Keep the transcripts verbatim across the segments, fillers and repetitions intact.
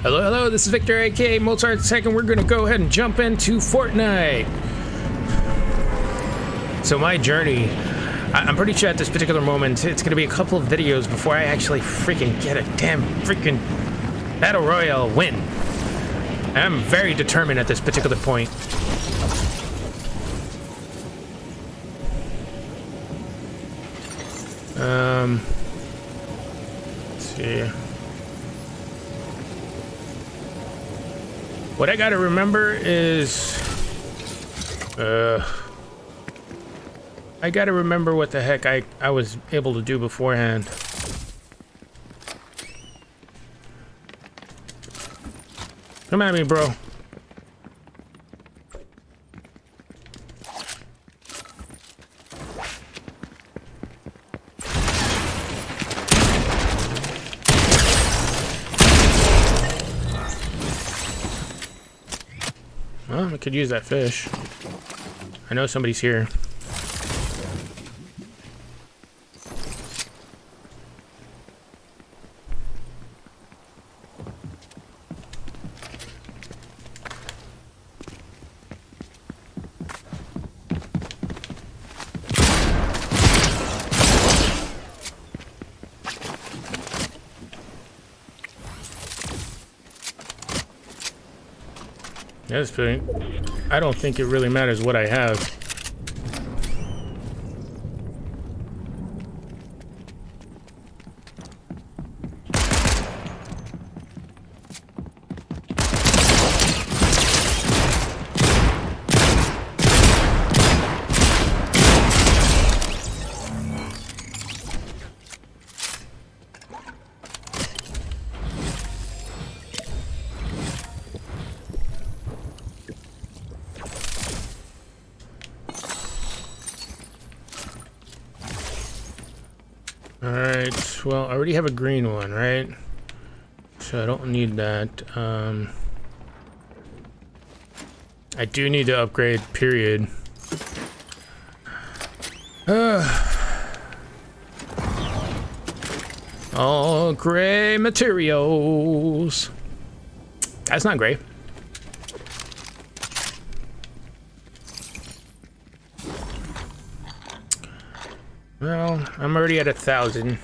Hello, hello, this is Victor, aka Mozart the Second. We're gonna go ahead and jump into Fortnite. So my journey, I I'm pretty sure at this particular moment, it's gonna be a couple of videos before I actually freaking get a damn freaking Battle Royale win. I'm very determined at this particular point. Um, let's see. What I gotta remember is, uh, I gotta remember what the heck I, I was able to do beforehand. Come at me, bro. Well, I could use that fish. I know somebody's here. This thing, I don't think it really matters what I have. Alright, well, I already have a green one, right? So I don't need that. Um, I do need to upgrade, period. Uh, all gray materials. That's not gray. Well, I'm already at a thousand.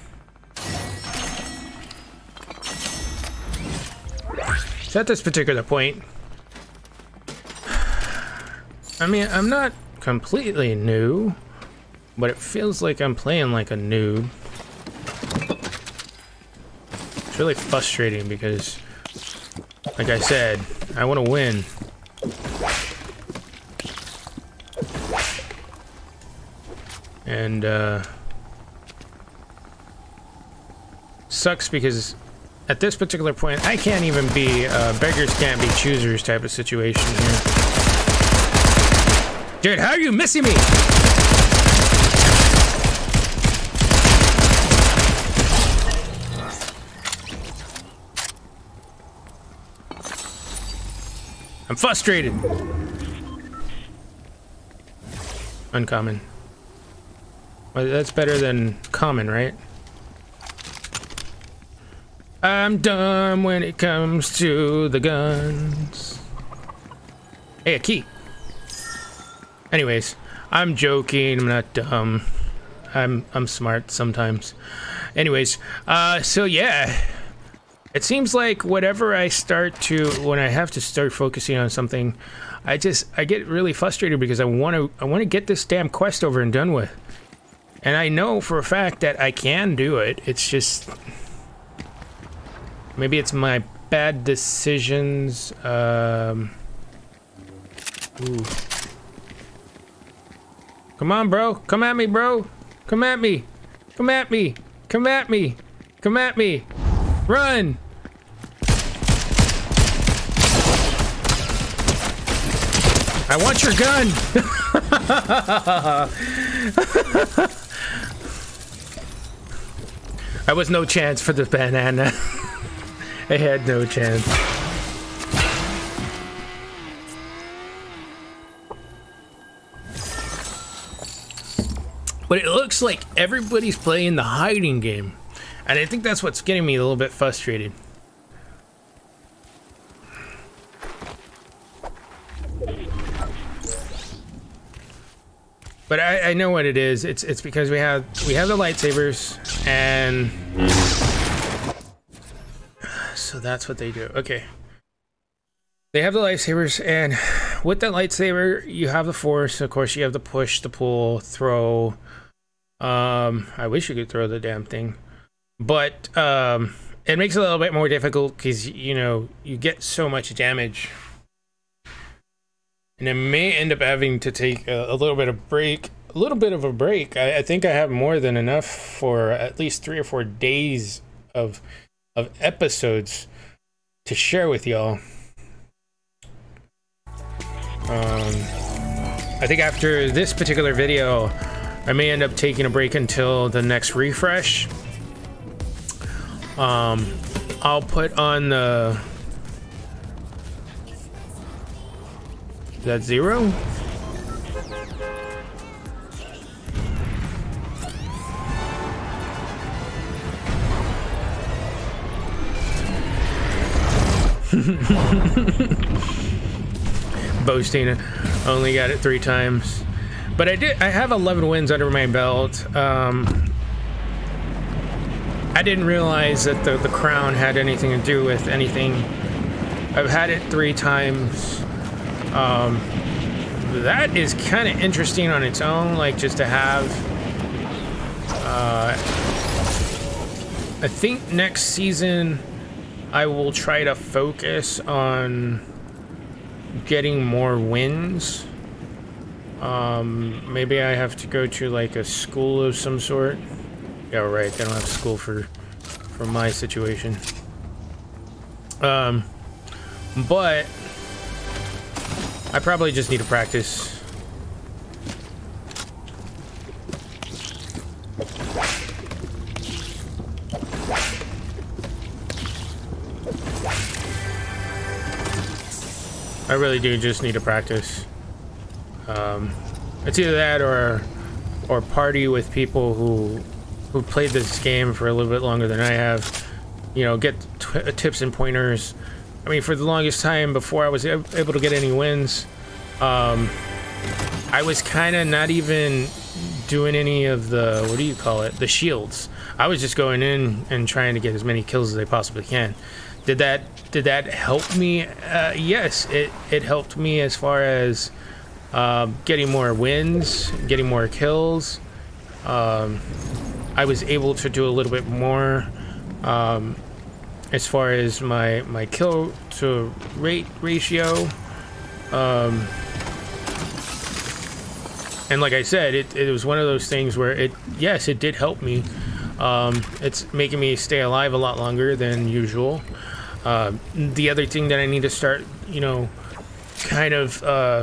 So at this particular point, I mean, I'm not completely new, but it feels like I'm playing like a noob. It's really frustrating because, like I said, I want to win. And, uh, sucks because at this particular point, I can't even be, uh, beggars can't be choosers type of situation here. Dude, how are you missing me? I'm frustrated. Uncommon. Well, that's better than common, right? I'm dumb when it comes to the guns. Hey, a key. Anyways, I'm joking. I'm not dumb. I'm I'm smart sometimes. Anyways, uh, so yeah, it seems like whatever I start to, when I have to start focusing on something, I just I get really frustrated because I want to I want to get this damn quest over and done with. And I know for a fact that I can do it. It's just, maybe it's my bad decisions. Um, ooh. Come on, bro. Come at me, bro. Come at me. Come at me. Come at me. Come at me. Run. I want your gun. I was no chance for the banana. I had no chance. But it looks like everybody's playing the hiding game. And I think that's what's getting me a little bit frustrated. But I, I know what it is. It's it's because we have we have the lightsabers, and so that's what they do. Okay. They have the lightsabers, and with that lightsaber, you have the force. Of course, you have the push, the pull, throw. Um, I wish you could throw the damn thing, but um, it makes it a little bit more difficult because, you know, you get so much damage, and I may end up having to take a, a little bit of break, a little bit of a break. I, I think I have more than enough for at least three or four days of of episodes to share with y'all. Um, I think after this particular video, I may end up taking a break until the next refresh. Um, I'll put on the... Is that zero? Boasting, only got it three times, but I did. I have eleven wins under my belt. Um, I didn't realize that the the crown had anything to do with anything. I've had it three times. Um, that is kind of interesting on its own, like just to have. Uh, I think next season I will try to focus on getting more wins. Um, maybe I have to go to like a school of some sort. Yeah, right. They don't have school for for my situation. Um, but I probably just need to practice. I really do just need to practice. Um, it's either that or or party with people who who played this game for a little bit longer than I have. You know, get t tips and pointers. I mean, for the longest time before I was able to get any wins, um, I was kind of not even doing any of the, what do you call it, the shields. I was just going in and trying to get as many kills as I possibly can. Did that did that help me? Uh, yes, it it helped me as far as uh, getting more wins, getting more kills. Um, I was able to do a little bit more um, as far as my my kill to rate ratio. Um, and like I said, it it was one of those things where it yes, it did help me. Um, it's making me stay alive a lot longer than usual. Uh, the other thing that I need to start, you know, kind of uh,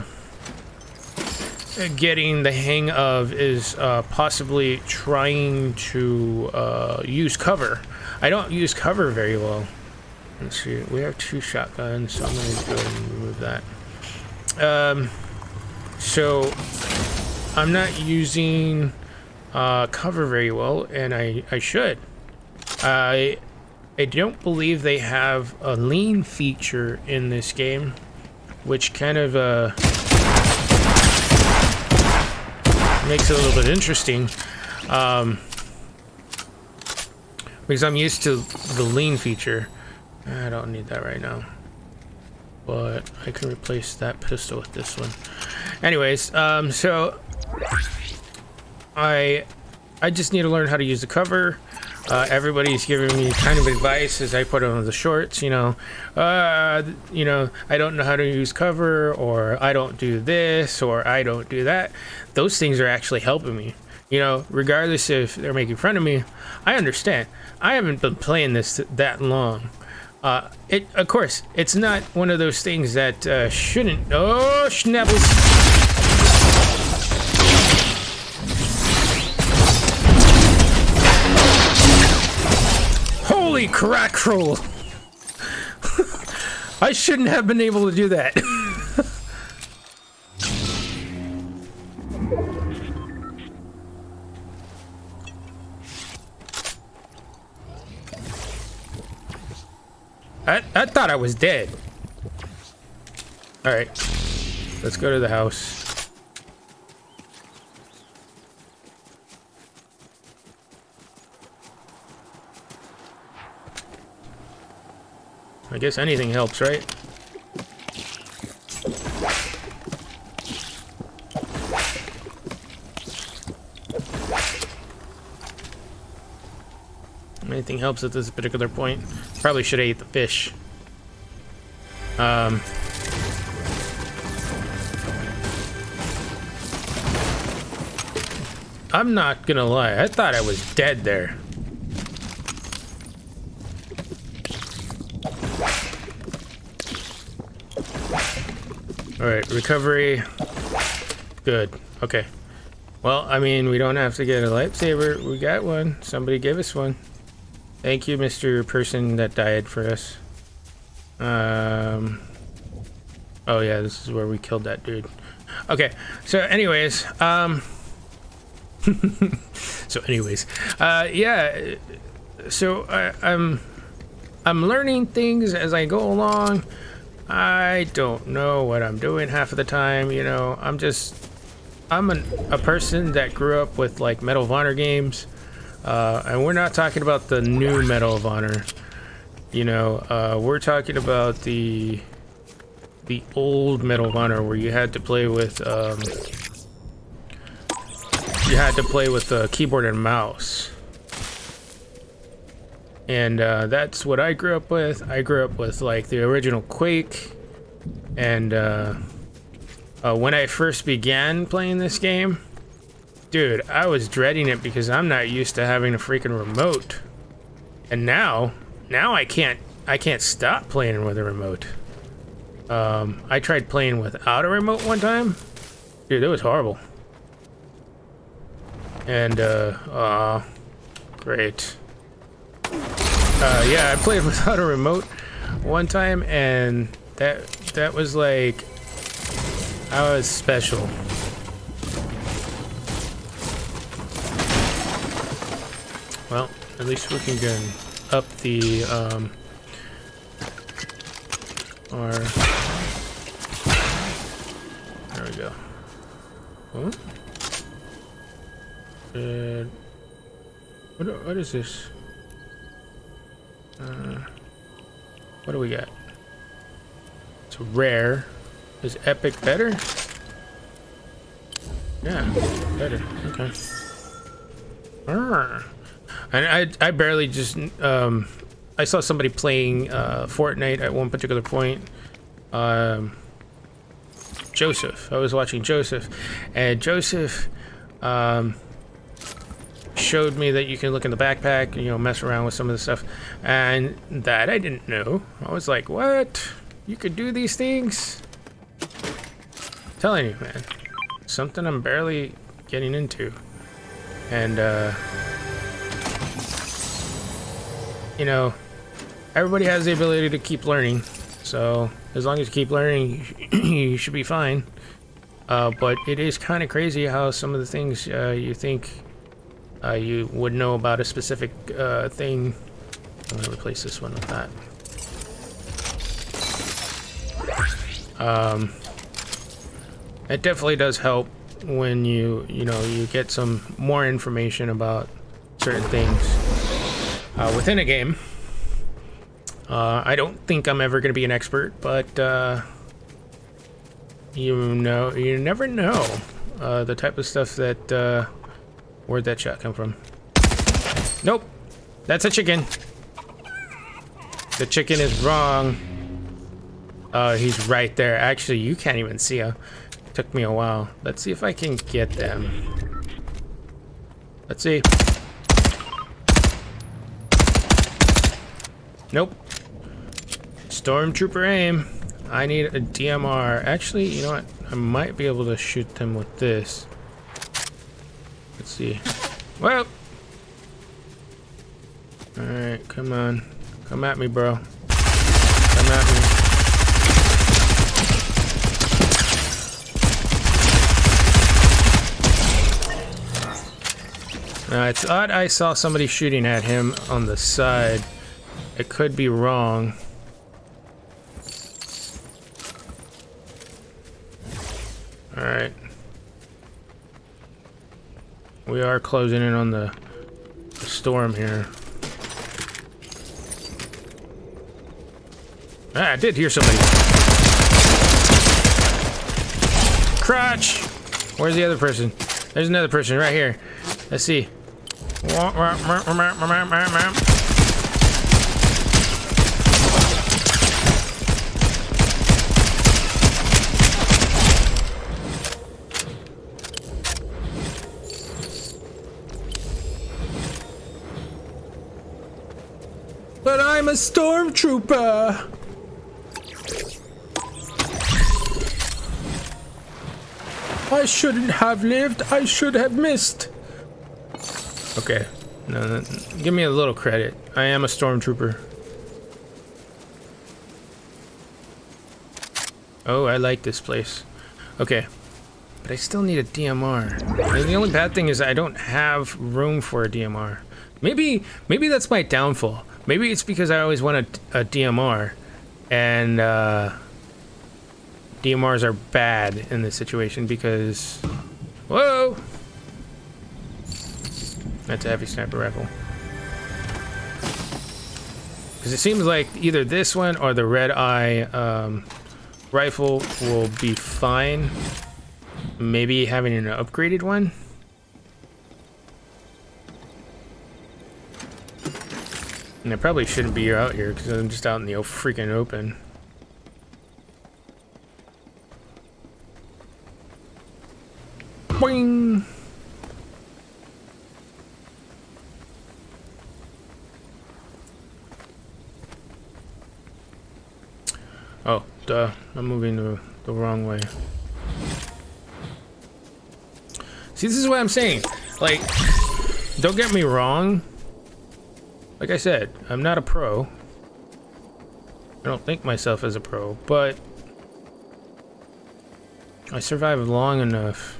getting the hang of is uh, possibly trying to uh, use cover. I don't use cover very well. Let's see, we have two shotguns, so I'm going to go and remove that. Um, so I'm not using uh, cover very well, and I, I should. I... I don't believe they have a lean feature in this game, which kind of uh, makes it a little bit interesting, um, because I'm used to the lean feature. I don't need that right now, but I can replace that pistol with this one. Anyways, um, so I I just need to learn how to use the cover. Uh, everybody's giving me kind of advice as I put on the shorts, you know, uh, you know, I don't know how to use cover, or I don't do this, or I don't do that. Those things are actually helping me, you know, regardless if they're making fun of me. I understand. I haven't been playing this that long. Uh, it, of course, it's not one of those things that uh, shouldn't. Oh, schnabbles. Holy crackroll! I shouldn't have been able to do that. I, I thought I was dead. Alright. let's go to the house. I guess anything helps, right? Anything helps at this particular point. Probably should have ate the fish. Um... I'm not gonna lie, I thought I was dead there. Alright, recovery. Good. Okay. Well, I mean, we don't have to get a lightsaber. We got one. Somebody gave us one. Thank you, Mister Person that died for us. Um... Oh yeah, this is where we killed that dude. Okay, so anyways, um... so anyways, uh, yeah, so I, I'm, I'm learning things as I go along. I don't know what I'm doing half of the time, you know, I'm just, I'm an, a person that grew up with like Medal of Honor games, uh, and we're not talking about the new Medal of Honor, you know, uh, we're talking about the, the old Medal of Honor where you had to play with, um, you had to play with a keyboard and mouse. And uh, that's what I grew up with. I grew up with like the original Quake. And uh, uh, when I first began playing this game, dude, I was dreading it because I'm not used to having a freaking remote. And now, now I can't, I can't stop playing with a remote. Um, I tried playing without a remote one time. Dude, it was horrible. And, uh, aw, great. Uh, yeah, I played without a remote one time, and that, that was like, I was special. Well, at least we can get up the, um, our, there we go. Huh? Uh, what, what is this? Uh, what do we got? It's rare. Is epic better? Yeah, better. Okay. Ah. And I, I barely just, um, I saw somebody playing uh, Fortnite at one particular point. Um, Joseph. I was watching Joseph, and Joseph, um, showed me that you can look in the backpack, you know, mess around with some of the stuff, and that I didn't know. I was like, what? You could do these things? I'm telling you, man, something I'm barely getting into. And uh you know, everybody has the ability to keep learning, so as long as you keep learning, you should be fine. Uh but it is kind of crazy how some of the things uh you think Uh, you would know about a specific uh, thing. I'm gonna replace this one with that. Um, it definitely does help when you, you know, you get some more information about certain things uh, within a game. Uh, I don't think I'm ever gonna be an expert, but uh, you know, you never know uh, the type of stuff that. Uh, Where'd that shot come from? Nope. That's a chicken. The chicken is wrong. Oh, he's right there. Actually, you can't even see him. It took me a while. Let's see if I can get them. Let's see. Nope. Stormtrooper aim. I need a D M R. Actually, you know what? I might be able to shoot them with this. Let's see. Well. Alright, come on. Come at me, bro. Come at me. Now, I thought I saw somebody shooting at him on the side. It could be wrong. Alright. We are closing in on the, the storm here. Ah, I did hear somebody. Crotch! Where's the other person? There's another person right here. Let's see. But I'm a stormtrooper. I shouldn't have lived. I should have missed. Okay. No, no, give me a little credit. I am a stormtrooper. Oh, I like this place. Okay. But I still need a D M R. And the only bad thing is I don't have room for a D M R. Maybe, maybe that's my downfall. Maybe it's because I always want a, a D M R. And, uh... D M Rs are bad in this situation because... Whoa! That's a heavy sniper rifle. Because it seems like either this one or the red eye um, rifle will be fine. Maybe having an upgraded one. And I probably shouldn't be out here because I'm just out in the freaking open. Boing! Oh, duh. I'm moving the, the wrong way. See, this is what I'm saying. Like, don't get me wrong. Like I said, I'm not a pro. I don't think myself as a pro, but I survived long enough.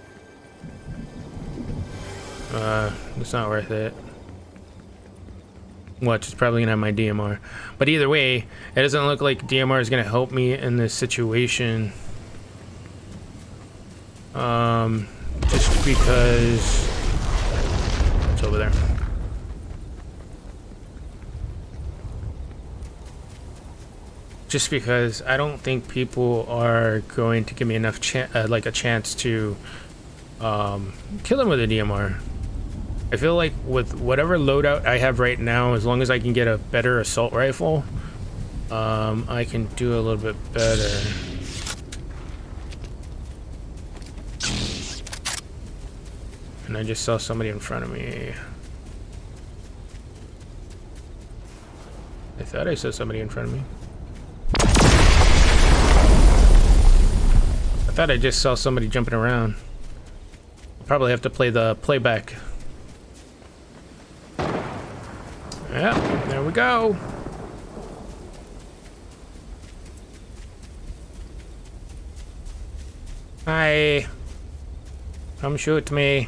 Uh, it's not worth it. Watch, it's probably gonna have my D M R. But either way, it doesn't look like D M R is gonna help me in this situation. Um, just because it's over there. Just because I don't think people are going to give me enough chance, uh, like a chance to um, kill him with a D M R. I feel like with whatever loadout I have right now, as long as I can get a better assault rifle, um, I can do a little bit better. And I just saw somebody in front of me. I thought I saw somebody in front of me. I thought I just saw somebody jumping around. I'll probably have to play the playback. Yeah, there we go. Hi. Come shoot me.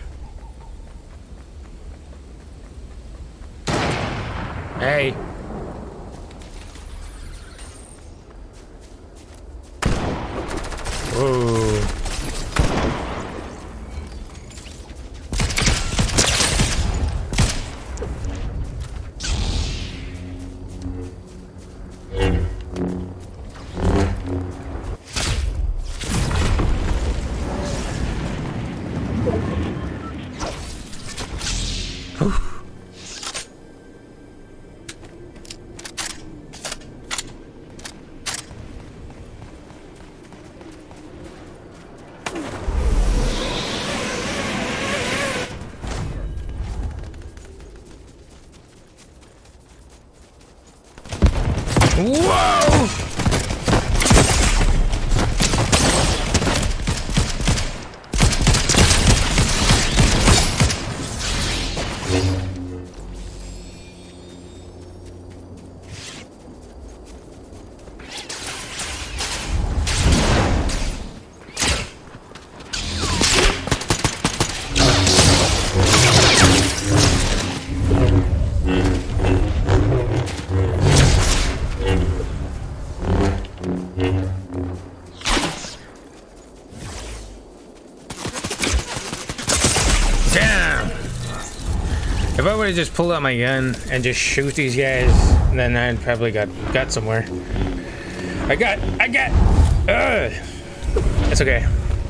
Hey. Whoa. Damn! If I would've just pulled out my gun and just shoot these guys, then I'd probably got got somewhere. I got, I got, ugh! It's okay.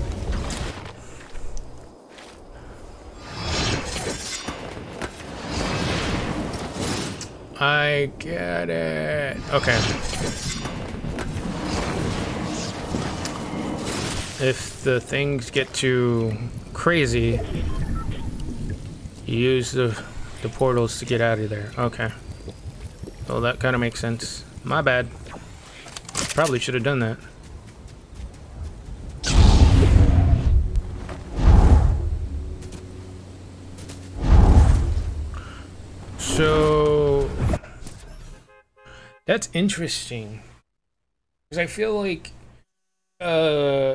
I get it. Okay. If the things get too crazy, you use the, the portals to get out of there. Okay. Well, that kind of makes sense. My bad. Probably should have done that. So that's interesting, because I feel like uh,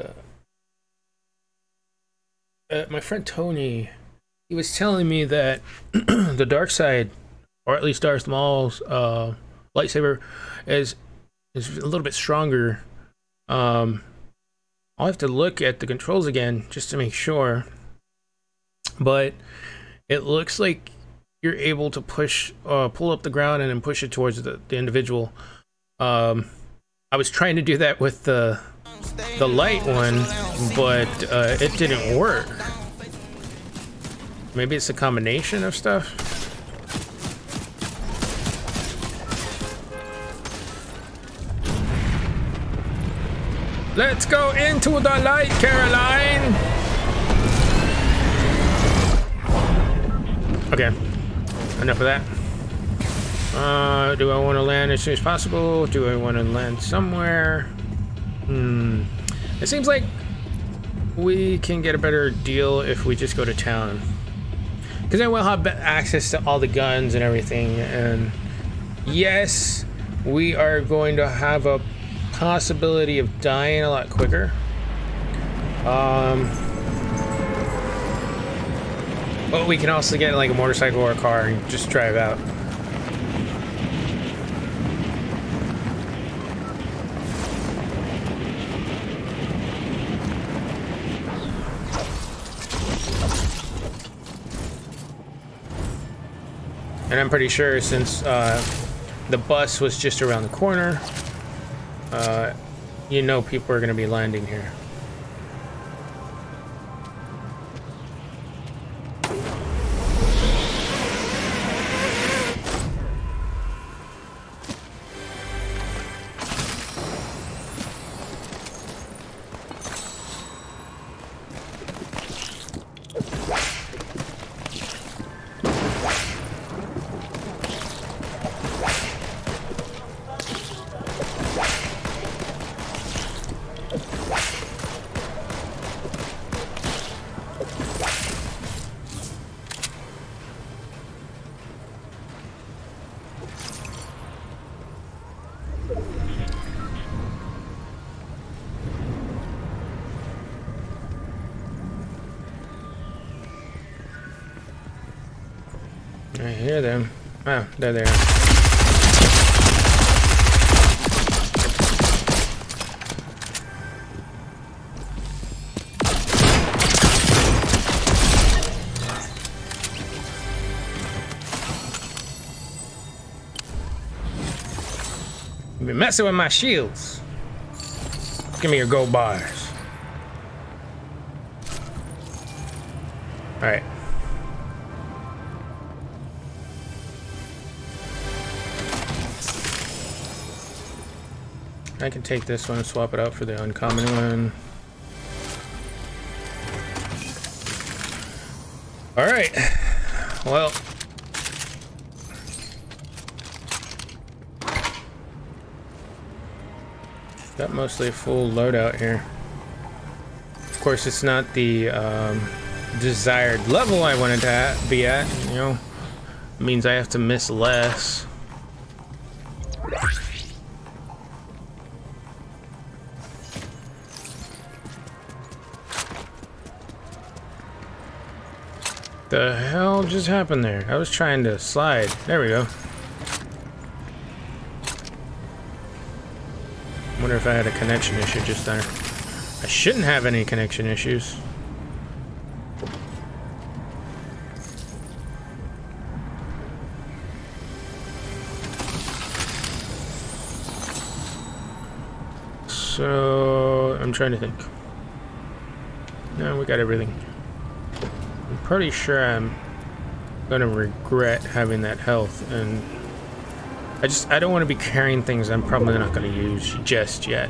uh my friend Tony, he was telling me that the dark side, or at least Darth Maul's uh lightsaber, is is a little bit stronger. um I'll have to look at the controls again just to make sure, but it looks like you're able to push, uh, pull up the ground and then push it towards the, the individual. Um, I was trying to do that with the the light one, but uh, it didn't work. Maybe it's a combination of stuff. Let's go into the light, Caroline. Okay. Enough of that. Uh, do I want to land as soon as possible? Do I want to land somewhere? Hmm. It seems like we can get a better deal if we just go to town, because then we'll have access to all the guns and everything. And yes, we are going to have a possibility of dying a lot quicker. Um. But we can also get like a motorcycle or a car and just drive out. And I'm pretty sure, since uh, the bus was just around the corner, uh, you know people are going to be landing here. I hear them. Oh, there they are. You've been messing with my shields. Give me your gold bars. All right. I can take this one and swap it out for the uncommon one. All right. Well, got mostly a full loadout here. Of course, it's not the um, desired level I wanted to be at. You know, it means I have to miss less. The hell just happened there? I was trying to slide. There we go. Wonder if I had a connection issue just there. I shouldn't have any connection issues. So I'm trying to think. No, we got everything. I'm pretty sure I'm gonna regret having that health, and I just I don't want to be carrying things I'm probably not gonna use just yet.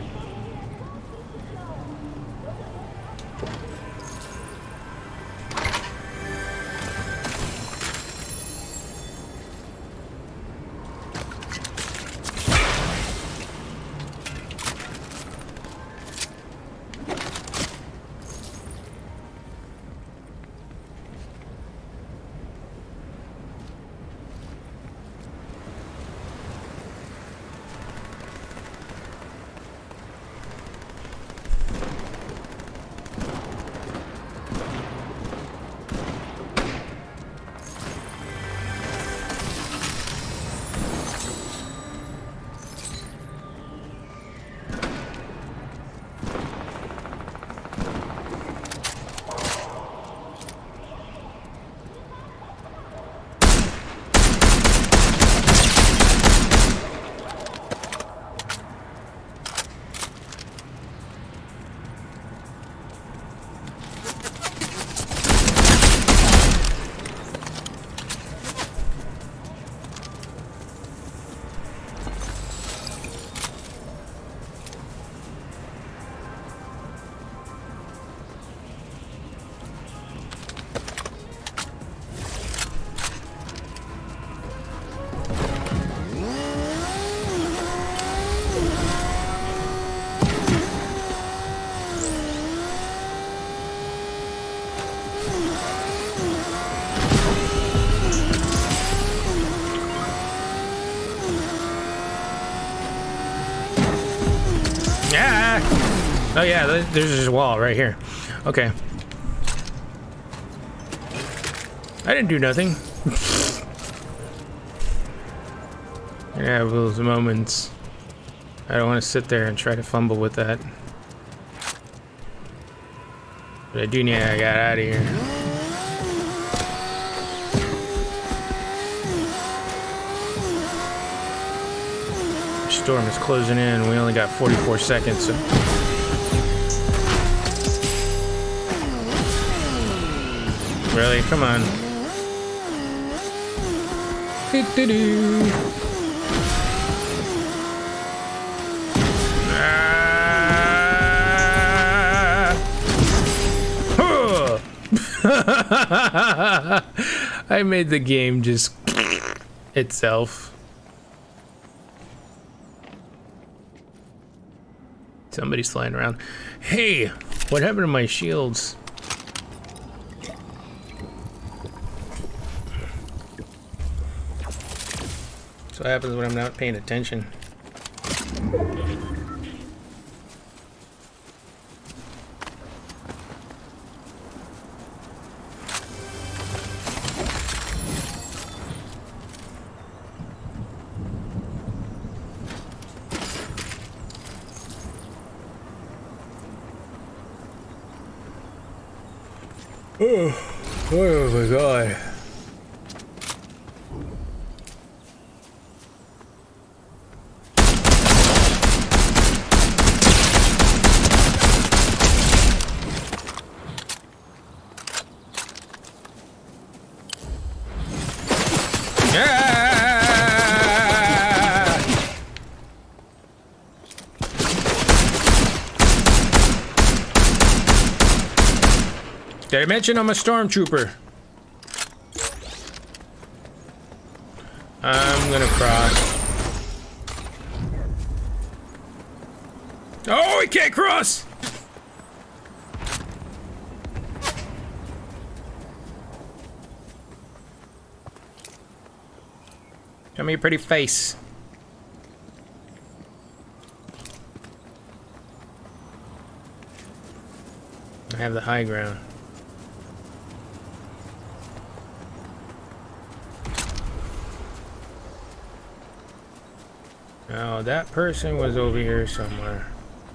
Yeah. Oh yeah, there's this wall right here. Okay. I didn't do nothing. Yeah, those moments. I don't want to sit there and try to fumble with that. But I do need to get out of here. Storm is closing in. We only got forty-four seconds. So. Really? Come on. Do-do-do. Ah. I made the game just itself. Somebody's flying around. Hey, what happened to my shields? That's what happens when I'm not paying attention. Oh, oh my god. Did I mention I'm a stormtrooper? I'm gonna cross. Oh, he can't cross! Show me your pretty face. I have the high ground. Now that person was over here somewhere.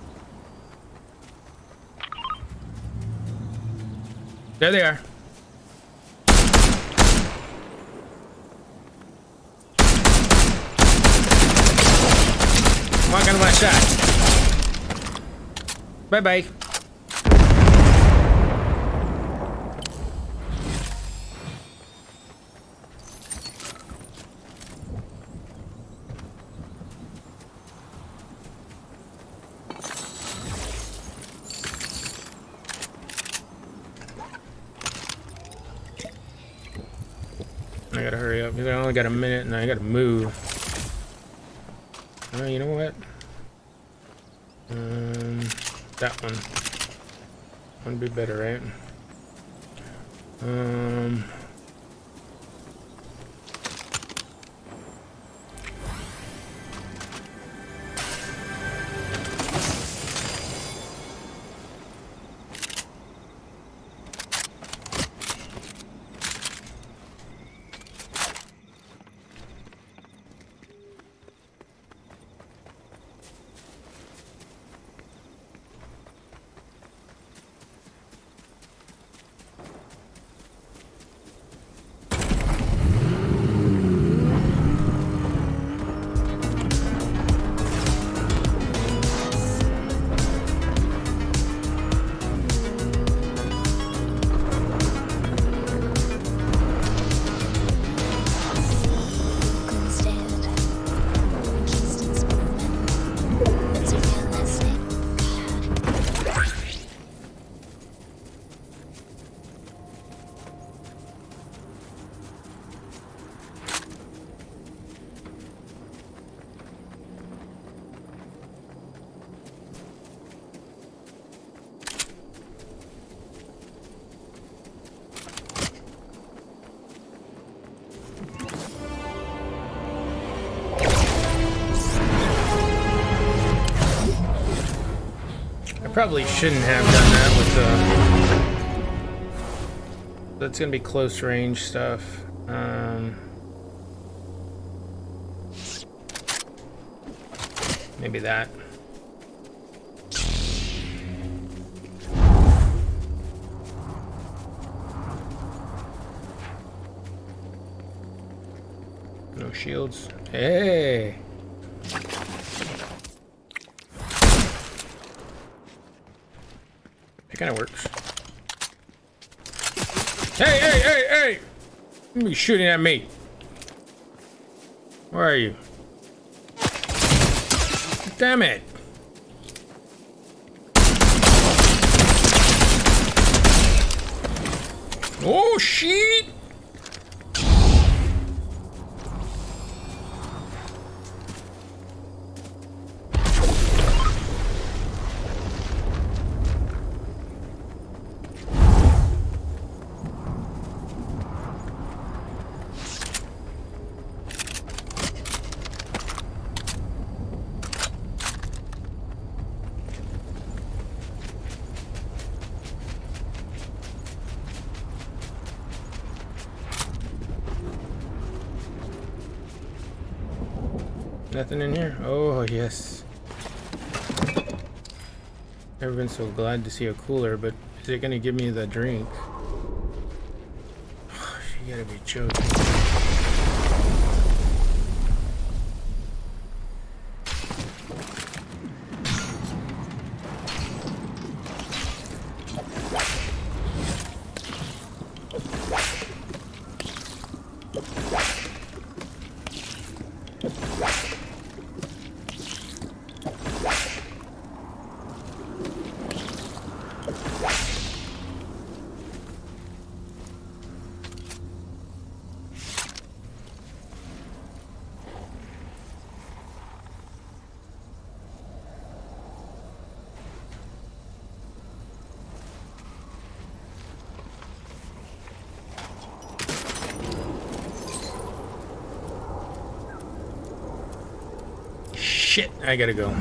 There they are. Come on, got one shot. Bye-bye. I gotta hurry up because I only got a minute and I gotta move. Uh, you know what? Um, that one. One would be better, right? Um. Probably shouldn't have done that with the... That's gonna be close range stuff. Um, maybe that. No shields. Hey! Kind of works. Hey, hey, hey, hey! You shooting at me. Where are you? Damn it. Oh, shit! Nothing in here? Oh, yes. Never been so glad to see a cooler, but is it gonna give me the drink? You gotta be joking. Shit, I gotta go.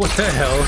What the hell?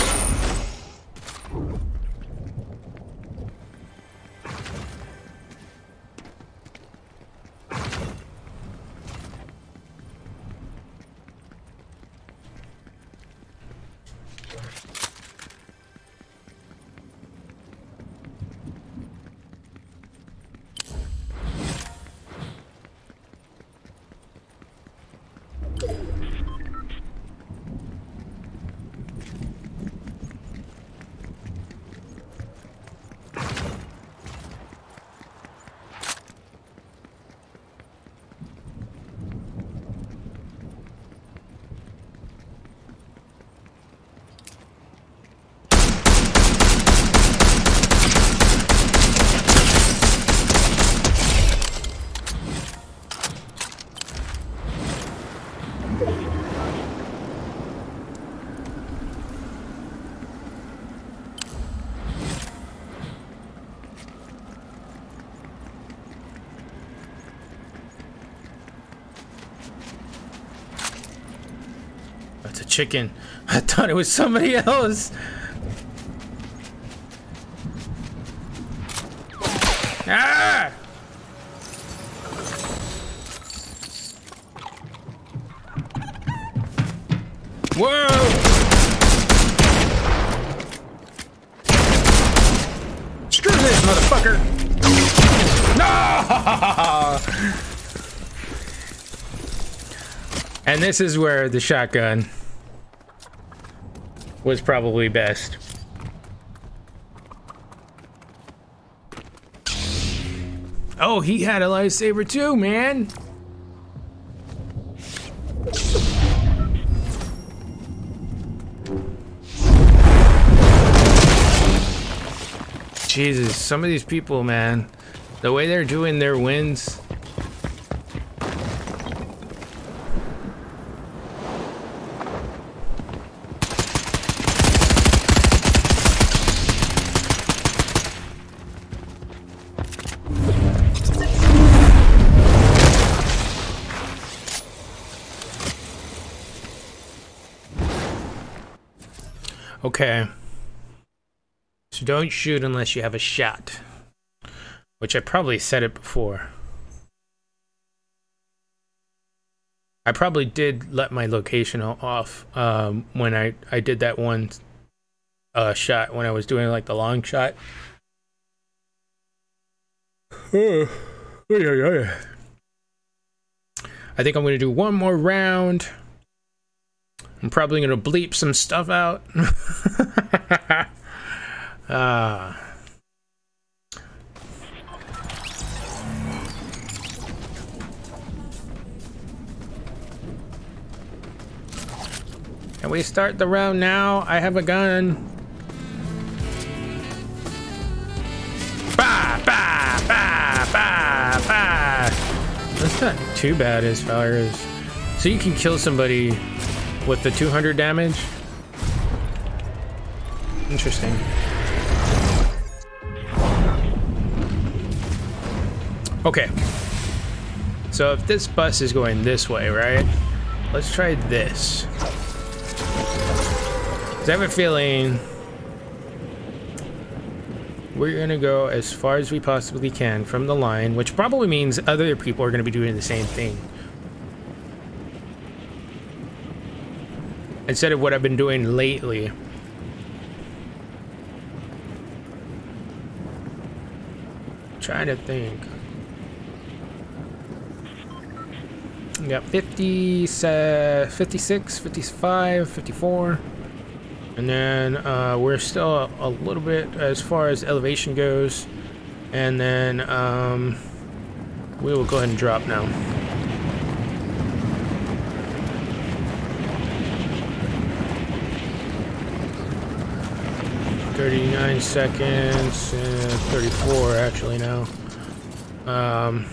That's a chicken. I thought it was somebody else. Ah! Whoa! Screw this, motherfucker! No! And this is where the shotgun was probably best. Oh, he had a lightsaber too, man! Jesus, some of these people, man, the way they're doing their wins. Okay. So don't shoot unless you have a shot. Which I probably said it before. I probably did let my location off um, when I, I did that one uh, shot when I was doing like the long shot. I think I'm going to do one more round. I'm probably going to bleep some stuff out. Ah. Can we start the round now? I have a gun. Bah, bah, bah, bah, bah. That's not too bad as far as... So you can kill somebody with the two hundred damage? Interesting. Okay. So if this bus is going this way, right? Let's try this. 'Cause I have a feeling we're gonna go as far as we possibly can from the line, which probably means other people are gonna be doing the same thing. Instead of what I've been doing lately. Trying to think. We got fifty, fifty-six, fifty-five, fifty-four. And then uh, we're still a, a little bit as far as elevation goes. And then um, we will go ahead and drop now. thirty-nine seconds, uh, thirty-four actually now. Um,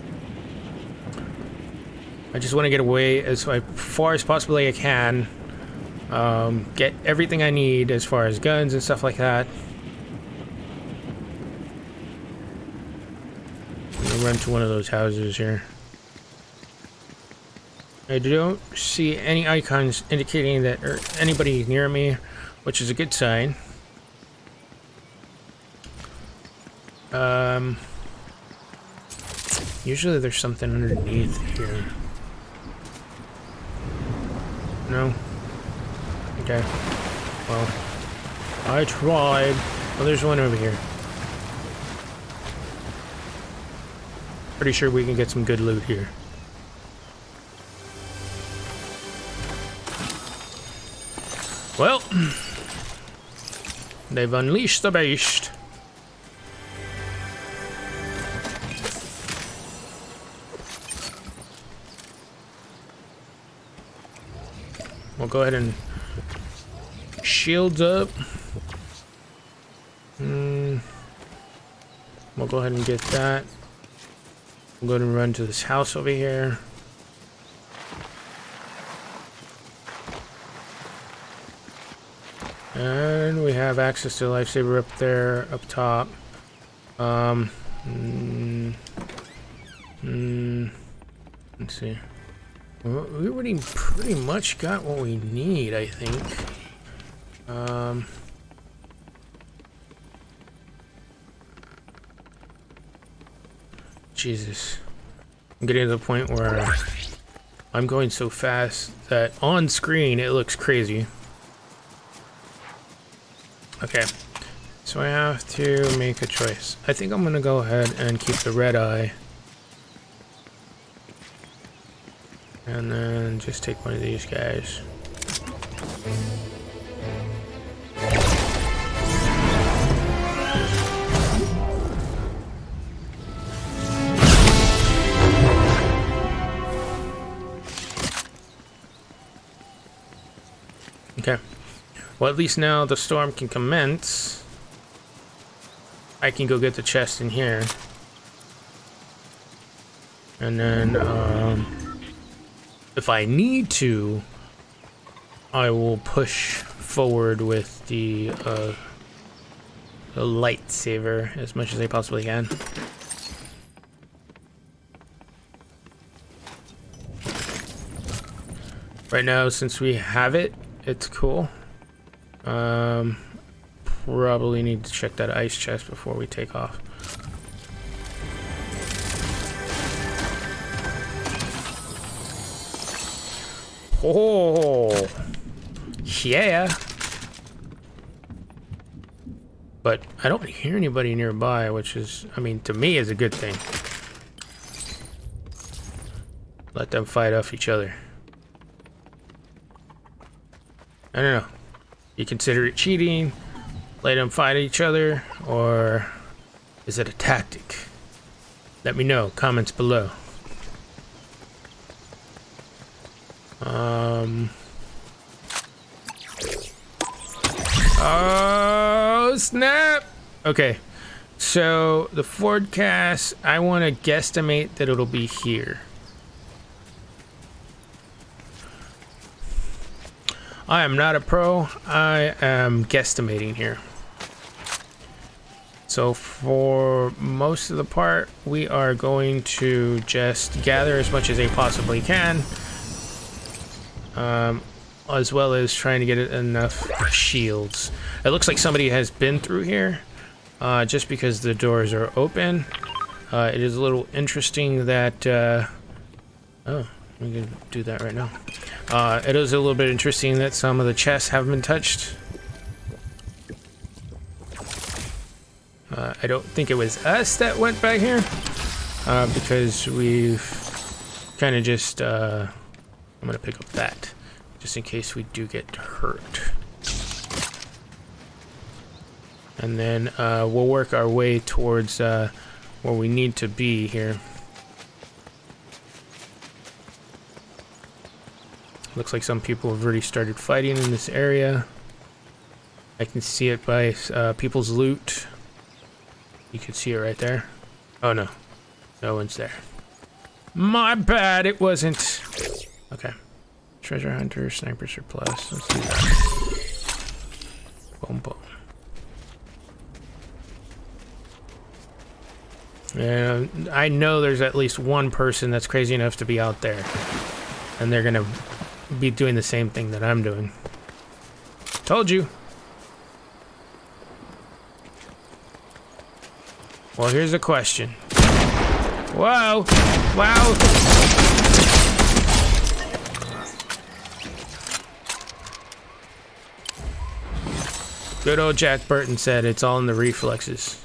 I just want to get away as far as possibly I can. Um, get everything I need as far as guns and stuff like that. I'm gonna run to one of those houses here. I don't see any icons indicating that or anybody near me, which is a good sign. Um, usually there's something underneath here. No? Okay. Well, I tried. Well, there's one over here. Pretty sure we can get some good loot here. Well, they've unleashed the beast. We'll go ahead and shields up. Mm. We'll go ahead and get that. We'll go ahead and run to this house over here. And we have access to a lifesaver up there, up top. Um, mm, mm, let's see. Well, we already pretty much got what we need, I think. Um, Jesus. I'm getting to the point where I'm going so fast that on screen it looks crazy. Okay, so I have to make a choice. I think I'm gonna go ahead and keep the red eye. And then just take one of these guys. Okay. Well, at least now the storm can commence. I can go get the chest in here. And then, um... if I need to, I will push forward with the, uh, the lightsaber as much as I possibly can. Right now, since we have it, it's cool. Um, probably need to check that ice chest before we take off. Oh, yeah. But I don't hear anybody nearby, which is, I mean, to me is a good thing. Let them fight off each other. I don't know. You consider it cheating? Let them fight each other? Or is it a tactic? Let me know. Comments below. Um. Oh, snap! Okay. So, the forecast, I want to guesstimate that it'll be here. I am not a pro. I am guesstimating here. So for most of the part, we are going to just gather as much as they possibly can. Um, as well as trying to get enough shields. It looks like somebody has been through here. Uh, just because the doors are open. Uh, it is a little interesting that... Uh, oh, we can do that right now. Uh, it is a little bit interesting that some of the chests haven't been touched. Uh, I don't think it was us that went back here, uh, because we've kind of just, uh, I'm gonna pick up that, just in case we do get hurt. And then uh, we'll work our way towards uh, where we need to be here. Looks like some people have already started fighting in this area. I can see it by uh, people's loot. You can see it right there. Oh no, no one's there. My bad, it wasn't. Okay. Treasure hunter, sniper surplus. Let's do that. Boom, boom. And I know there's at least one person that's crazy enough to be out there. And they're gonna be doing the same thing that I'm doing. Told you. Well, here's a question. Whoa! Wow! Good old Jack Burton said it's all in the reflexes.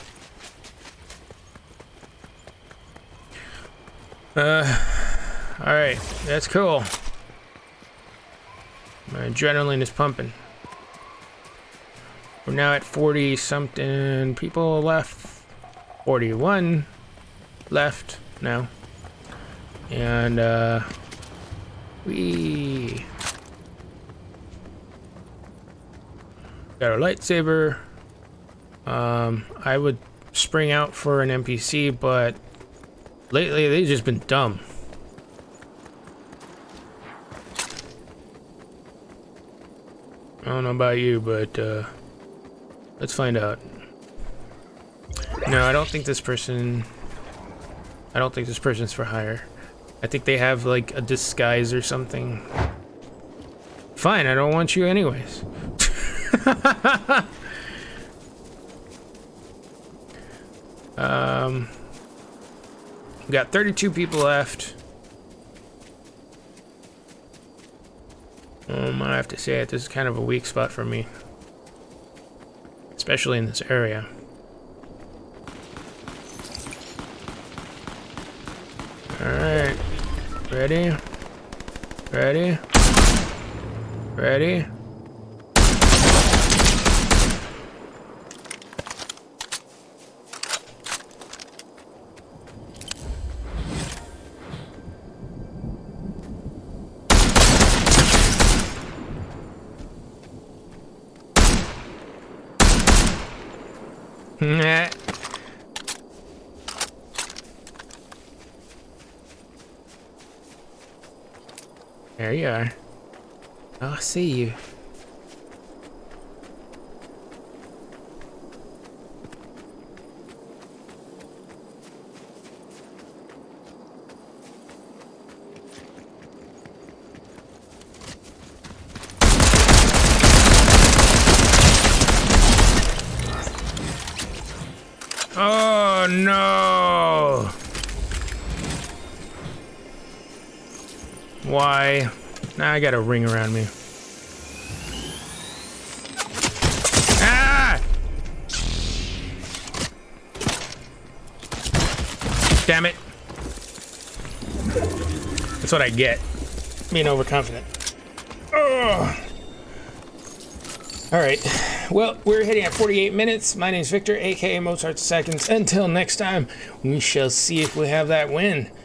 Uh, alright, that's cool. My adrenaline is pumping. We're now at forty something people left. forty-one left now. And, uh, we got our lightsaber. Um, I would spring out for an N P C, but lately they've just been dumb. I don't know about you, but, uh, let's find out. No, I don't think this person... I don't think this person's for hire. I think they have, like, a disguise or something. Fine, I don't want you anyways. um... We got thirty-two people left. Um, I have to say it, this is kind of a weak spot for me. Especially in this area. Alright. Ready? Ready? Ready? Nah. There you are. I'll see you. Oh no! Why? Now I got a ring around me. Ah! Damn it. That's what I get. Being overconfident. Ugh. Alright. Well, we're hitting at forty-eight minutes. My name's Victor, aka Mozart Seconds. Until next time, we shall see if we have that win.